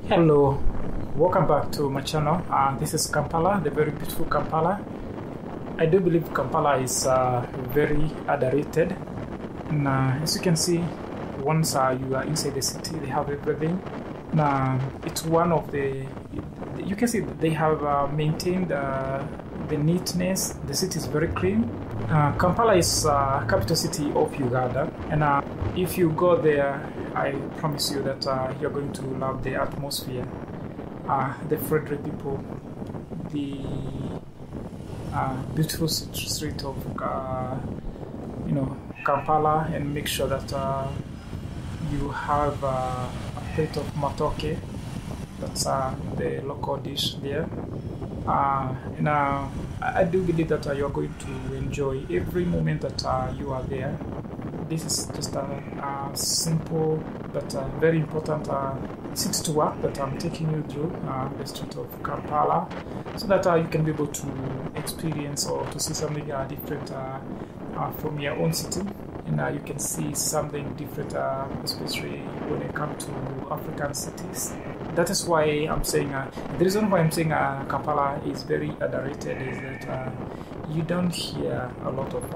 Hello, welcome back to my channel. This is Kampala, the very beautiful Kampala. I do believe Kampala is very underrated. And as you can see, once you are inside the city, they have everything. Now, it's one of the, you can see they have maintained the neatness. The city is very clean. Kampala is capital city of Uganda, and if you go there, I promise you that you're going to love the atmosphere, the friendly people, the beautiful street of Kampala, and make sure that you have a plate of matoke. That's the local dish there. And I do believe that you're going to enjoy every moment that you are there. This is just a simple but very important city tour that I'm taking you through the street of Kampala, so that you can be able to experience or to see something different from your own city. And you can see something different, especially when it comes to African cities. That is why I'm saying, the reason why I'm saying Kampala is very underrated is that you don't hear a lot of,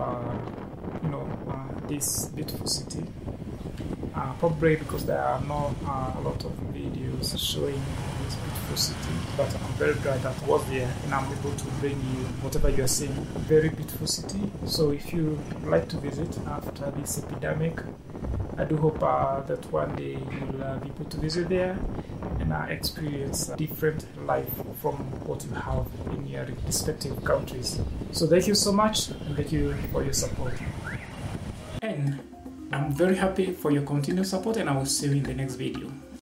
this beautiful city. Probably because there are not a lot of videos showing this beautiful city, but I'm very glad that I was there and I'm able to bring you whatever you are seeing. Very beautiful city. So if you like to visit after this epidemic, I do hope that one day you'll be able to visit there and experience a different life from what you have in your respective countries. So thank you so much, and thank you for your support. And I'm very happy for your continued support, and I will see you in the next video.